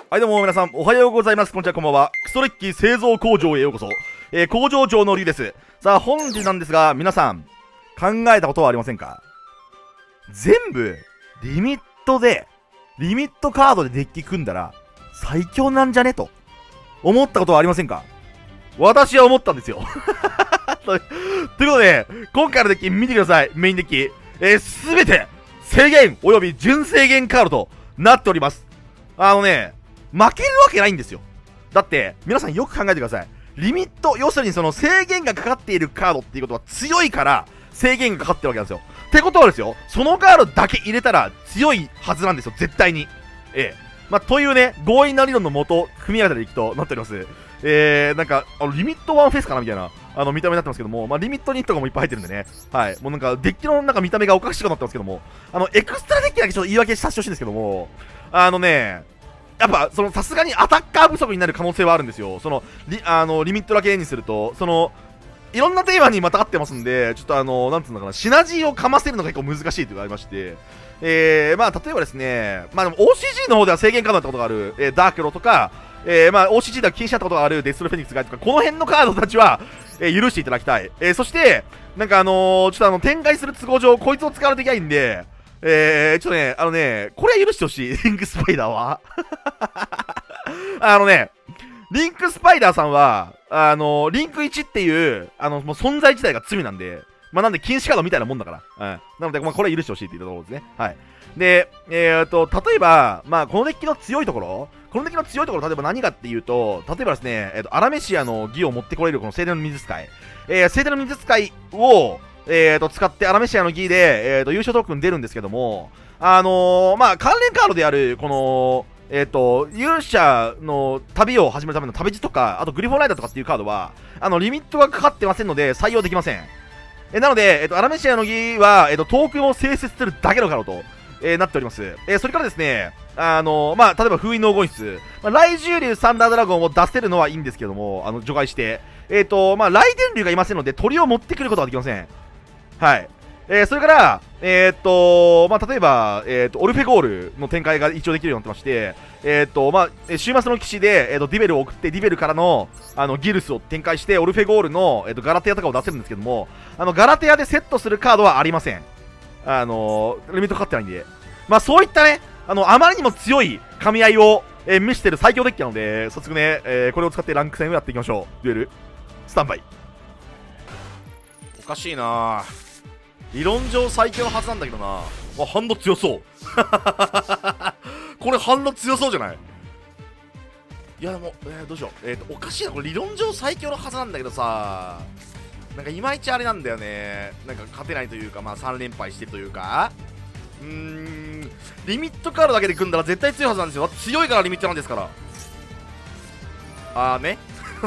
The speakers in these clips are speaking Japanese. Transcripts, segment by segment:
はい、どうも皆さん、おはようございます。こんにちは、こんばんは。クソレッキ製造工場へようこそ。工場長のりゅうです。さあ、本日なんですが、皆さん、考えたことはありませんか？全部、リミットカードでデッキ組んだら、最強なんじゃねと、思ったことはありませんか？私は思ったんですよ。ということで、今回のデッキ見てください。メインデッキ。すべて、制限及び準制限カードとなっております。負けるわけないんですよ。だって、皆さんよく考えてください。リミット、要するにその制限がかかっているカードっていうことは強いから制限がかかってるわけなんですよ。ってことはですよ、そのカードだけ入れたら強いはずなんですよ、絶対に。というね、強引な理論のもと、組み合わせていくとなっております。リミットワンフェスかなみたいな、見た目になってますけども、リミット2とかもいっぱい入ってるんでね。はい。もうなんか、デッキの見た目がおかしくなってますけども、エクストラデッキだけちょっと言い訳させてほしいんですけども、やっぱ、さすがにアタッカー不足になる可能性はあるんですよ。リミットだけにすると、いろんなテーマにまた合ってますんで、ちょっとなんつうのかな、シナジーをかませるのが結構難しいというのがありまして、例えばですね、でも OCG の方では制限カードだったことがある、ダークロとか、OCG では禁止だったことがあるデストロフェニックスガイとか、この辺のカードたちは、許していただきたい。そして、ちょっと展開する都合上、こいつを使われていきゃいいんで、これは許してほしい。リンクスパイダーは。リンクスパイダーさんは、リンク1っていう、もう存在自体が罪なんで、なんで禁止カードみたいなもんだから。なので、これは許してほしいっていうところですね。はい。で、例えば、このデッキの強いところ、例えば何かっていうと、例えばですね、アラメシアの義を持ってこれるこの聖殿の水使い。聖殿の水使いを、使ってアラメシアの義で、優勝トークン出るんですけども、関連カードである、この、勇者の旅を始めるための旅路とか、あとグリフォンライダーとかっていうカードは、リミットがかかってませんので、採用できません。なので、アラメシアの儀は、トークンを生成するだけのカードと、なっております。それからですね、例えば封印の黄金室、雷獣竜サンダードラゴンを出せるのはいいんですけども、除外して、雷電竜がいませんので、鳥を持ってくることはできません。はい。それから、例えば、オルフェゴールの展開が一応できるようになってまして、週末の騎士で、ディベルを送って、ディベルからの、ギルスを展開して、オルフェゴールの、ガラテアとかを出せるんですけども、ガラテアでセットするカードはありません。リミットかかってないんで。そういったね、あまりにも強い噛み合いを、見せてる最強デッキなので、早速ね、これを使ってランク戦をやっていきましょう。デュエル、スタンバイ。おかしいなぁ。理論上最強のはずなんだけどな。ハンド強そう。これハンド強そうじゃない？いやでも、どうしよう。おかしいな。これ理論上最強のはずなんだけどさ、なんかいまいちあれなんだよね。なんか勝てないというか、3連敗してるというか。リミットカードだけで組んだら絶対強いはずなんですよ。強いからリミットなんですから。ね。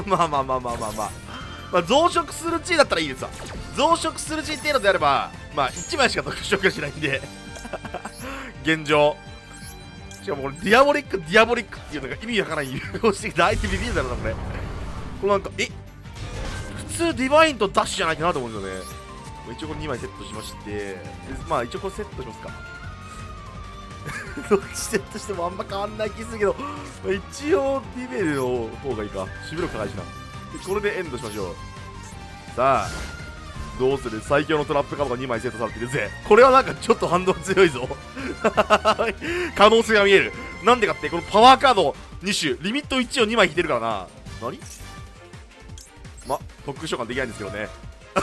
増殖する地位だったらいいですわ。増殖する地位程度であれば、1枚しか特殊がしないんで。現状。しかもこれ、ディアボリックっていうのが意味わからない融合してきたアイテムビビるだろうな、これ。これなんか、普通ディバインとダッシュじゃないかなと思うんですよね。一応これ2枚セットしまして、一応これセットしますか。どっちセットしてもあんま変わんない気するけど、一応ディベルの方がいいか。守備力高いしな。これでエンドしましょう。さあ、どうする？最強のトラップカードが2枚セットされてるぜ。これはなんかちょっと反動強いぞ。可能性が見える。なんでかって、このパワーカード2種、リミット1を2枚引いてるからな。何？特殊召喚できないんですけどね。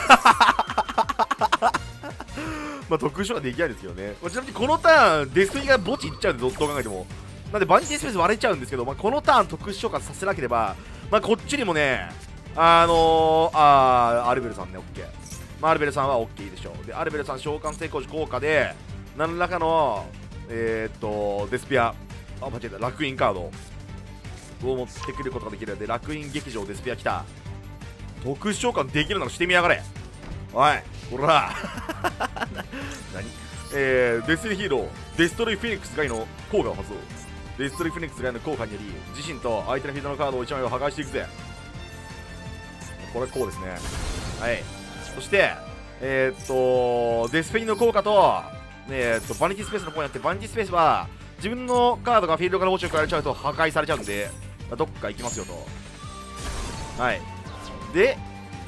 特殊召喚できないんですけどね。ちなみにこのターン、デストリが墓地いっちゃうんで、どう考えても。なんでバニティスペース割れちゃうんですけど、このターン特殊召喚させなければ、こっちにもね、アルベルさんね、オッケー。アルベルさんはオッケーでしょう。で、アルベルさん召喚成功時効果で、何らかの、デスピア、間違えた、楽園カードを持ってくることができるので、楽園劇場デスピア来た。特殊召喚できるならしてみやがれ。おい、ほら。何デスリヒーロー、デストロイフェニックス外の効果を発動。デストロイフェニックス外の効果により、自身と相手のフィールドのカードを1枚を破壊していくぜ。これこうですね。はい。そして、デスフェニの効果と、バニティスペースの方にあって、バニティスペースは、 自分のカードがフィールドから墓地を食られちゃうと破壊されちゃうんで、どっか行きますよと。はい。で、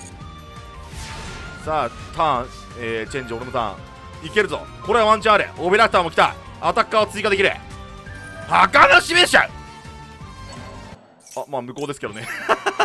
さあ、ターン、チェンジ、俺のターン。いけるぞ。これはワンチャンある。オベラクターも来た。アタッカーを追加できる。墓の示しちゃう。あ、まあ向こうですけどね。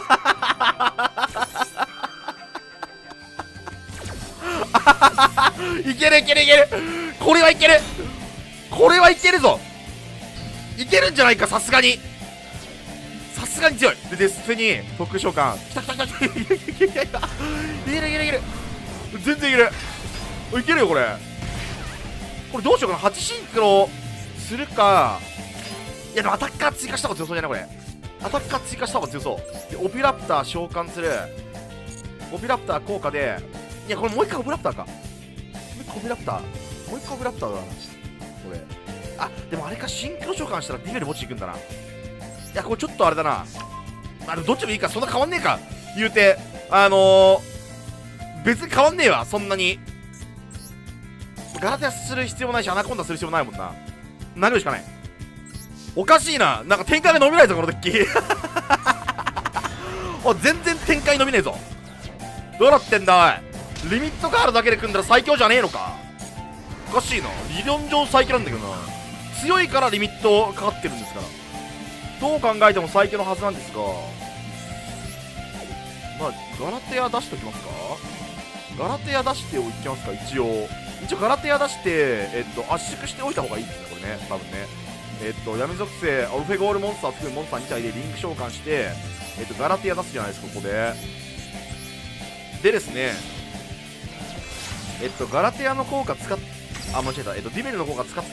いけるいけるいける。これはいける。これはいけるぞ。いけるんじゃないか、さすがに。さすがに強い。で、デスフェに特殊召喚。きたきたきたきた。いけるいけるいけるいける。全然いける。いけるよ、これ。これどうしようかな。8シンクロするか。いや、でもアタッカー追加した方が強そうじゃないこれ。アタッカー追加した方が強そう。で、オビラプター召喚する。オビラプター効果で。いや、これもう一回オビラプターか。もう一回オビラプター。もう一回オビラプターだな。これ。あ、でもあれか、シンクロ召喚したらディベル墓地行くんだな。いや、これちょっとあれだな。でもどっちもいいか。そんな変わんねえか。言うて。別に変わんねえわ。そんなに。ガラテアする必要もないし、アナコンダする必要もないもんな。投げるしかない。おかしいな。なんか展開が伸びないぞ、このデッキ。お、全然展開伸びねえぞ。どうなってんだ、おい。リミットカードだけで組んだら最強じゃねえのか。おかしいな。理論上最強なんだけどな。強いからリミットかかってるんですから。どう考えても最強のはずなんですが。まあ、ガラテア出しておきますか。ガラテア出しておきますか、一応ガラテア出して、圧縮しておいた方がいいですね、これね、多分ね。闇属性、オルフェゴールモンスターを含むモンスター2体でリンク召喚して、ガラテア出すじゃないですか、ここで。でですね、ガラテアの効果使っ、あ、間違えた、ディベルの効果使って、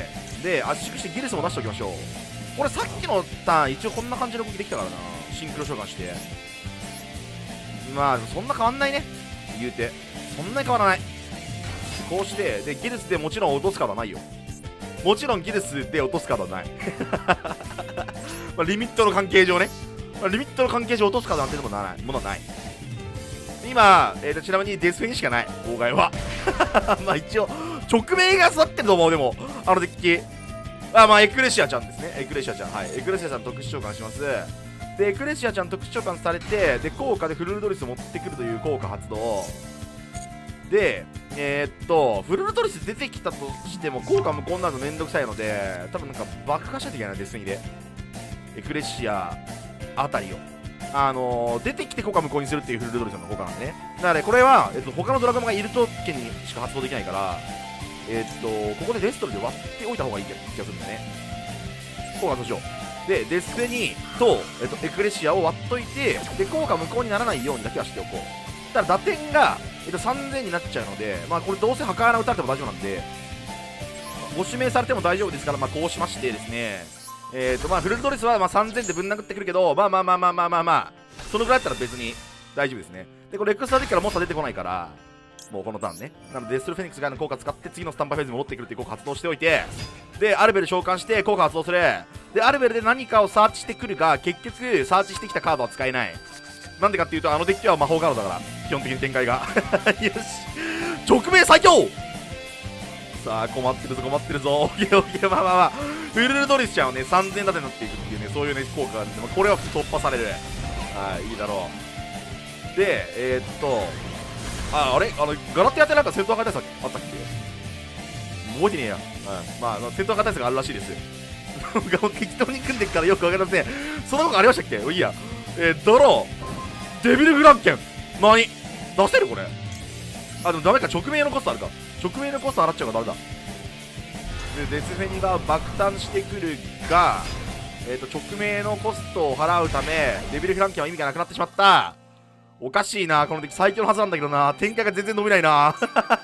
で、圧縮してギルスも出しておきましょう。これさっきのターン、一応こんな感じの動きできたからな。シンクロ召喚して。まあ、そんな変わんないね。言うて。そんなに変わらない。こうして、で、ギルスでもちろん落とすカードはないよ。もちろんギルスで落とすカードはない。まあ、リミットの関係上ね。まあ、リミットの関係上落とすカードなんてものはない。今、ちなみにデスフェにしかない。妨害は。まあ一応、直命が育ってると思う、でも。あのデッキ。まあエクレシアちゃんですね。エクレシアちゃん。はい。エクレシアちゃん特殊召喚します。で、エクレシアちゃん特殊召喚されて、で、効果でフルルドリスを持ってくるという効果発動。で、フルルドリス出てきたとしても効果無効になるのめんどくさいので、多分なんか爆破しないといけないな、デスニーで。エクレシアあたりを。出てきて効果無効にするっていうフルルドリスの効果なんでね。だからね、これは、他のドラゴンがいるときにしか発動できないから、ここでデストルで割っておいた方がいい気がするんだよね。効果としよう。で、デスペニと、エクレシアを割っといて、で、効果無効にならないようにだけはしておこう。ただ、打点が、3000になっちゃうので、まあ、これどうせ墓穴打たれても大丈夫なんで、ご指名されても大丈夫ですから、まあ、こうしましてですね、まあ、フルルドリスはまあ3000でぶん殴ってくるけど、まあ、そのぐらいだったら別に大丈夫ですね。で、これレックスターデッキからモンスター出てこないから、もうこのターンね。なので、デストルフェニックス側の効果使って次のスタンパーフェーズに戻ってくるっていう効果発動しておいて、で、アルベル召喚して効果発動する。で、アルベルで何かをサーチしてくるが、結局、サーチしてきたカードは使えない。なんでかっていうと、あのデッキは魔法カードだから、基本的に展開が。よし。直命最強さあ、困ってるぞ、オッケーオッケー、まあ。フルルドリスちゃんはね、3000打点になっていくっていうね、そういうね、効果があるんで、まあ、これは突破される。はい、いいだろう。で、あれガラテアってなんか戦闘破壊対策あったっけ覚えてねえや。まあ、戦闘破壊対策あるらしいです。適当に組んでっからよくわかりません。そんなことありましたっけいいや。ドロー。デビルフランケン。何出せるこれ。あ、でもダメか。直命のコストあるか。直命のコスト払っちゃうからダメだ。で、デスフェニが爆誕してくるが、直命のコストを払うため、デビルフランケンは意味がなくなってしまった。おかしいな。この時最強のはずなんだけどな。展開が全然伸びないな。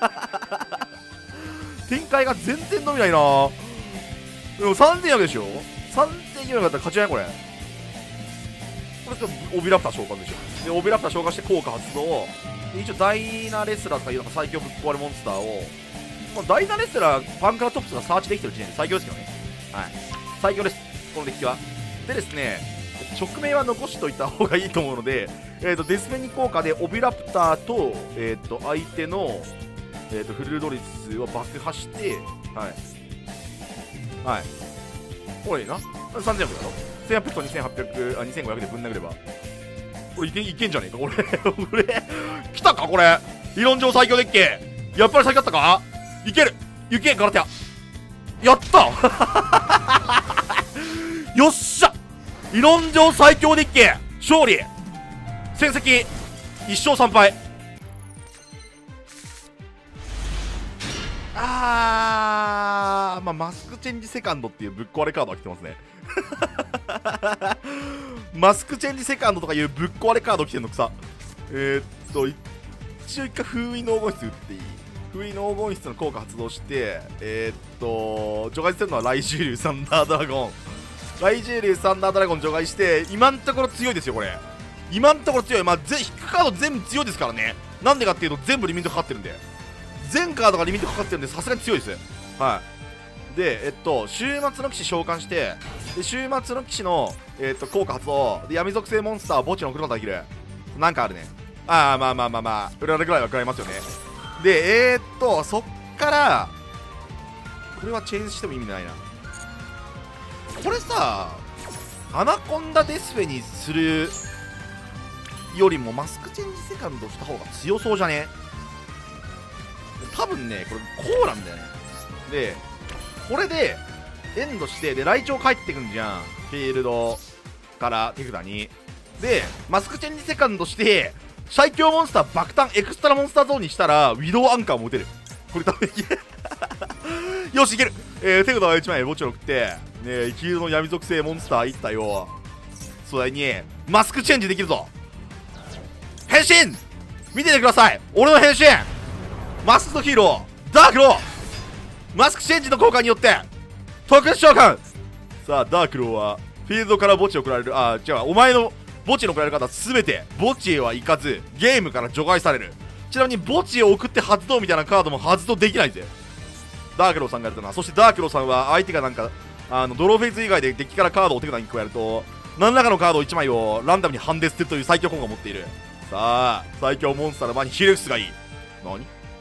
展開が全然伸びないな。でも3000でしょ ?3000 だったら勝ちじゃないこれ。これってオビラプター召喚でしょ。で、オビラプター召喚して効果発動。で一応ダイナレスラーとかいうのが最強ぶっ壊れモンスターを、まあ、ダイナレスラー、パンカラトップスがサーチできてる時点で最強ですけどね。はい。最強です。このデッキは。でですね、直命は残しといた方がいいと思うので、デスメニ効果でオビラプターと、相手の、フルルドリスを爆破して、はい。はい。 これいいな。3000だろ。1800と2800、2500でぶん殴れば。これいけんじゃねえか、これ。これ、来たか、これ。理論上最強デッキ。やっぱり最強だったか。いける。いけ、ガラテア。やったよっしゃ、理論上最強デッキ勝利。戦績1勝3敗。まあ、マスクチェンジセカンドっていうぶっ壊れカードが来てますね。マスクチェンジセカンドとかいうぶっ壊れカード来てんのくさ。一応一回封印の黄金室打っていい？封印の黄金室の効果発動して、除外するのは雷獣竜サンダードラゴン。雷獣竜サンダードラゴン除外して、今んところ強いですよ、これ。今んところ強い。まあ、引くカード全部強いですからね。なんでかっていうと、全部リミットかかってるんで。全カードがリミットかかってるんで、さすがに強いです。はい。で、終末の騎士召喚して、で終末の騎士の、効果発動。で、闇属性モンスターを墓地に送ることができる。なんかあるね。まあ、裏ぐらいは食らいますよね。で、そっから、これはチェンジしても意味ないな。これさ、アナコンダデスフェにするよりもマスクチェンジセカンドした方が強そうじゃね？多分ね、これこうなんだよね。で、これでエンドして、で、ライチョウ帰ってくんじゃん。フィールドから手札に。で、マスクチェンジセカンドして、最強モンスター爆誕エクストラモンスターゾーンにしたら、ウィドウアンカーも打てる。これ多分いける。よし、いける。手札は1枚墓地を送って、ね、黄色の闇属性モンスター1体を、素材に、マスクチェンジできるぞ。変身見ててください、俺の変身。マスクとヒーローダークロー、マスクチェンジの効果によって特殊召喚。さあダークローはフィールドから墓地を送られる。違う、お前の墓地に送られる方すべて墓地へは行かずゲームから除外される。ちなみに墓地へ送って発動みたいなカードも発動できないぜ、ダークローさんがやるとな。そしてダークローさんは相手がなんかドローフェイズ以外でデッキからカードを手札に加えると何らかのカード1枚をランダムにハンデ捨てるという最強効果を持っている。さあ最強モンスターの前にヒレフスがいい。何？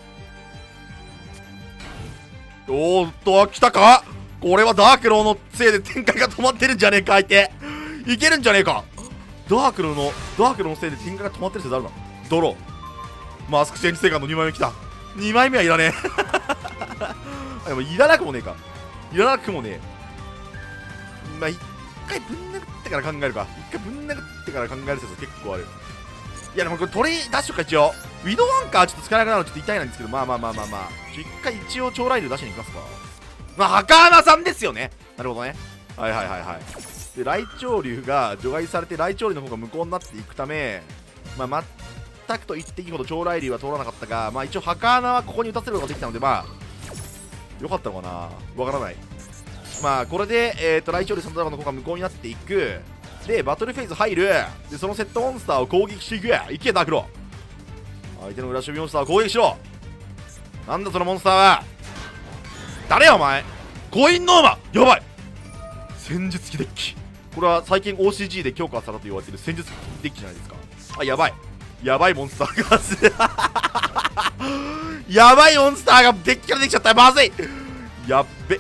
おーっと、来たか？これはダークローのせいで展開が止まってるんじゃねえか、相手。いけるんじゃねえか。ダークローのせいで展開が止まってるせいだるな。ドロー。マスクチェンジセカンド2枚目来た。2枚目はいらねえ。でもいらなくもねえか。いらなくもねえ。まあ、一回ぶん殴ってから考えるか。一回ぶん殴ってから考える説結構ある。いやでもこれ取り出しとくか一応。ウィドウアンカーちょっと使えなくなるのちょっと痛いなんですけど、まあ。一回一応超ライル出しに行きますか。まあ、墓穴さんですよね。なるほどね。はい。で、雷鳥竜が除外されて、雷鳥竜の方が無効になっていくため、まあ、全くと言っていいほど超雷竜は通らなかったが、まあ一応墓穴はここに打たせることができたので、まあ、よかったのかなわからない。まあ、これで、雷鳥竜サンドラゴンの方が無効になっていく。で、バトルフェーズ入る。で、そのセットモンスターを攻撃していく。いけ、ダークロー。相手の裏守備モンスターを攻撃しろ。なんだそのモンスターは。誰やお前。コインノーマ、やばい。戦術機デッキ。これは最近 OCG で強化されたと言われている戦術機デッキじゃないですか。やばい。やばいモンスターがやばいモンスターがデッキからできちゃった。まずい。やっべ。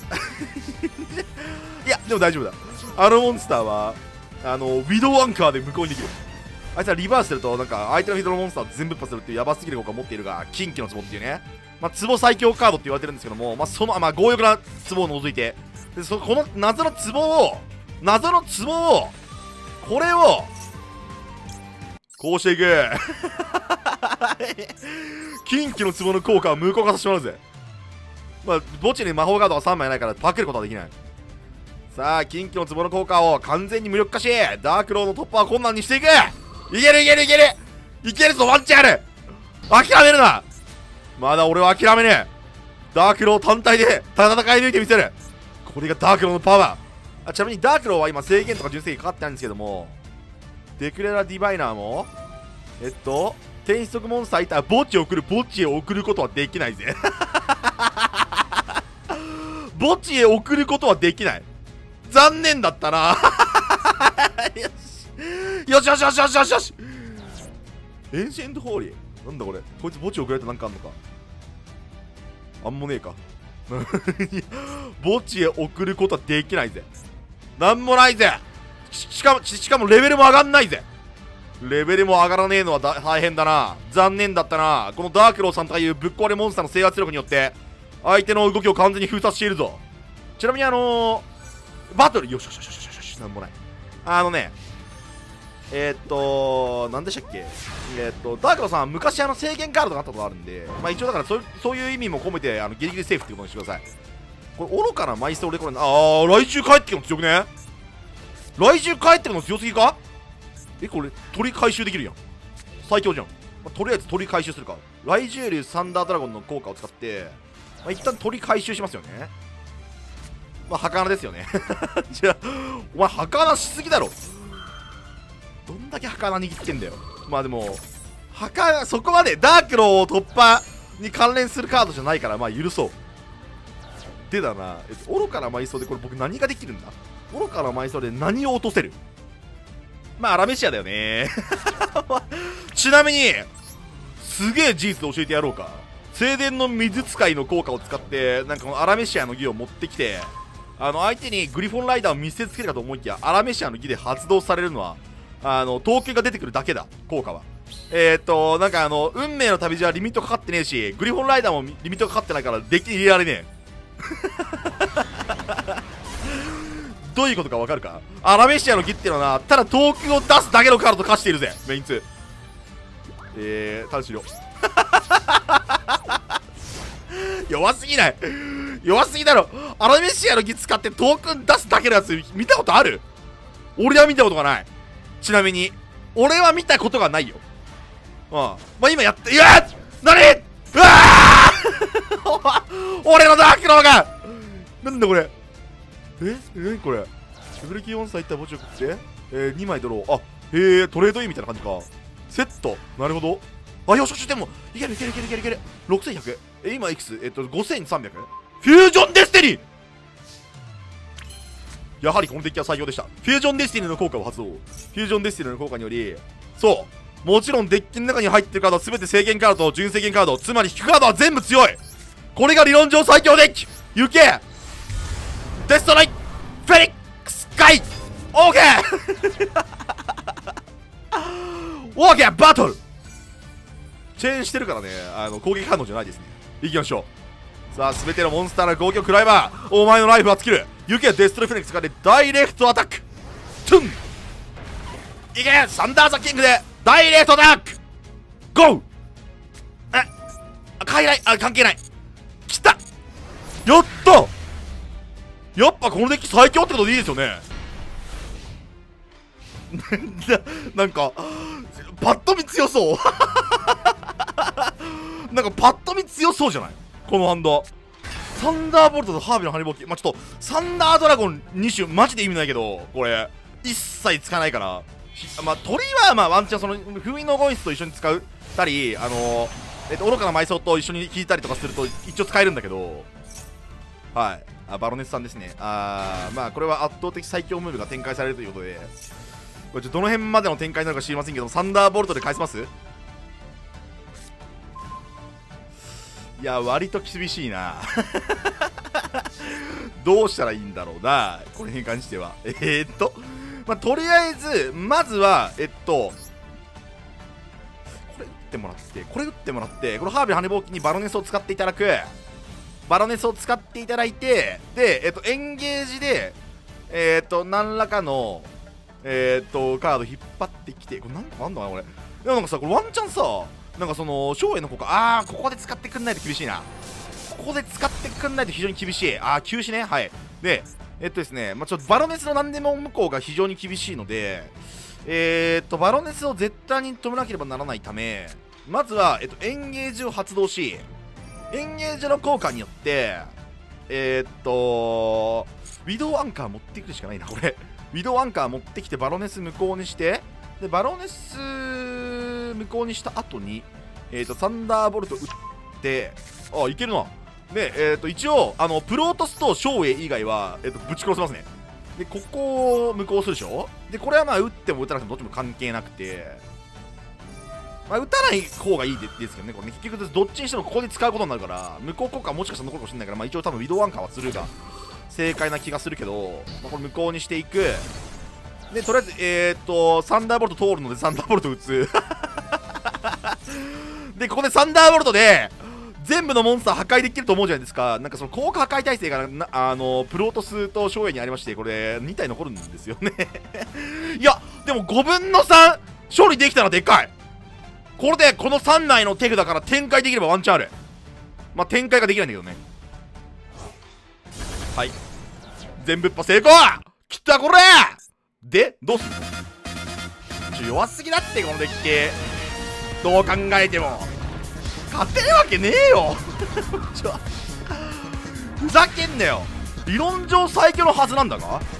いや、でも大丈夫だ。あのモンスターはウィドウアンカーで無効にできる。あいつはリバースするとなんか相手のフィールドのモンスターを全部一発するっていうヤバすぎる効果を持っているが、近畿の壺っていうね、まあ壺最強カードって言われてるんですけども、まあその強欲な壺を除いて、でこの謎の壺をこれをこうしていく。近畿の壺の効果を無効化させてもらうぜ。まあ墓地に魔法カードが3枚ないからパクることはできない。さあ近畿の壺の効果を完全に無力化し、ダークローの突破を困難にしていく。いけるぞ、ワンチャンある。諦めるな。まだ俺は諦めねえ。ダークロー単体で戦い抜いてみせる。これがダークローのパワー。ちなみにダークローは今制限とか純正限かかってないんですけども、デクレラディバイナーも転出モンスターいたら墓地へ送ることはできないぜ。墓地へ送ることはできない。残念だったな。よし。エンシェントホーリー。なんだこれ。こいつ墓地送られてなんかあんのか。あんもねえか。 墓地へ送ることはできないぜ。なんもないぜ。しかもレベルも上がんないぜ。レベルも上がらねえのは大変だな。残念だったな。このダークローさんというぶっ壊れモンスターの制圧力によって相手の動きを完全に封殺しているぞ。ちなみにバトル、よしよしよしよしよし、なんもない。なんでしたっけ、ダークローさんは昔制限カードがあったことがあるんで、まあ一応だからそういう意味も込めてギリギリセーフってことにしてください。これ愚かな枚数、俺これ、来週帰ってきるの強くね。来週帰ってくるの強すぎか。これ鳥回収できるやん。最強じゃん。とりあえず鳥回収するか。ライジュエルサンダードラゴンの効果を使って、一旦鳥回収しますよね。儚ですよね。じゃあお前儚しすぎだろ。どんだけ儚握ってんだよ。でもそこまでダークローを突破に関連するカードじゃないから許そう。でだな、愚かな埋葬でこれ僕何ができるんだ。愚かな埋葬で何を落とせる。アラメシアだよね。ちなみにすげえ事実で教えてやろうか。聖殿の水使いの効果を使ってこのアラメシアの儀を持ってきて、相手にグリフォンライダーを見せつけるかと思いきや、アラメシアの儀で発動されるのは統計が出てくるだけだ。効果は運命の旅路はリミットかかってねえし、グリフォンライダーもリミットかかってないからデッキに入れられねえ。どういうことかわかるか。アラメシアの儀っていうのはな、ただトークンを出すだけのカードと化しているぜ、メイン2。単終了。弱すぎない。弱すぎだろ。アラメシアの儀使ってトークン出すだけのやつ見たことある？俺は見たことがない。ちなみに俺は見たことがないよ。今やって、いやー何、うわー俺のダークローがなんだこれ。何これ。レベル4歳いったら墓地を食って、2枚ドロー。トレードインみたいな感じか。セット、なるほど。よし、でもいける6100。今いくつ5300。フュージョンデスティニー。やはりこのデッキは最強でした。フュージョンデスティニーの効果を発動。フュージョンデスティニーの効果により、もちろんデッキの中に入ってるカードは全て制限カードと準制限カード、つまり引くカードは全部強い。これが理論上最強デッキ。行けデストライフェニックスガイオーケーオーケーバトルチェーンしてるからね、攻撃反応じゃないですね。いきましょう。さあ、全てのモンスターの攻撃を食らえばお前のライフは尽きる。行けデストロイフェニックスでダイレクトアタック。トゥンいけサンダーザキングでダイレクトアタックゴー。関係ない。来た。やったやっぱこのデッキ最強ってことでいいですよね。なんかパッと見強そう。なんかパッと見強そうじゃないこのハンド。サンダーボルトとハービーのハニボーキ、ちょっとサンダードラゴン2種マジで意味ないけど、これ一切使わないから、鳥はワンチャンその封印のゴイスと一緒に使ったり、愚かな埋葬と一緒に引いたりとかすると一応使えるんだけど、はい。バロネスさんですね。これは圧倒的最強ムーブが展開されるということで、これどの辺までの展開になるか知りませんけど、サンダーボルトで返せます？いや、割と厳しいな。どうしたらいいんだろうな、これに関しては。とりあえず、まずは、これ打ってもらって、このハービー羽ぼうきにバロネスを使っていただく。バロネスを使っていただいて、で、エンゲージで、何らかの、カード引っ張ってきて、これなんかあんのかな、これ。でもなんかさ、これワンチャンさ、なんかその、照英の効果、ここで使ってくんないと厳しいな。ここで使ってくんないと非常に厳しい。休止ね。はい。で、ですね、ちょっとバロネスの何でも向こうが非常に厳しいので、バロネスを絶対に止めなければならないため、まずは、エンゲージを発動し、エンゲージの効果によって、ウィドウアンカー持ってくるしかないな、これ。ウィドウアンカー持ってきて、バロネス無効にして、で、バロネス無効にした後に、サンダーボルト打って、いけるな。で、一応、プロートスと照英以外は、ぶち殺せますね。で、ここを無効するでしょ。で、これは打っても打たなくてもどっちも関係なくて、打たない方がいいですけどね、これね。結局、どっちにしてもここで使うことになるから、無効効果はもしかしたら残るかもしれないから、一応多分ウィドウアンカーはするが、 正解な気がするけど、まあ、これ無効にしていく。でとりあえずサンダーボルト通るのでサンダーボルト打つでここでサンダーボルトで全部のモンスター破壊できると思うじゃないですか。なんかその効果破壊耐性がプロトスと照英にありまして、これ2体残るんですよねいやでも5分の3処理できたらでかい。これでこの3枚の手札から展開できればワンチャンある。まあ展開ができないんだけどね。はい、全部一破成功。きったこれでどうすんの。弱すぎだってこのデッキ。どう考えても勝てるわけねえよふざけんなよ。理論上最強のはずなんだが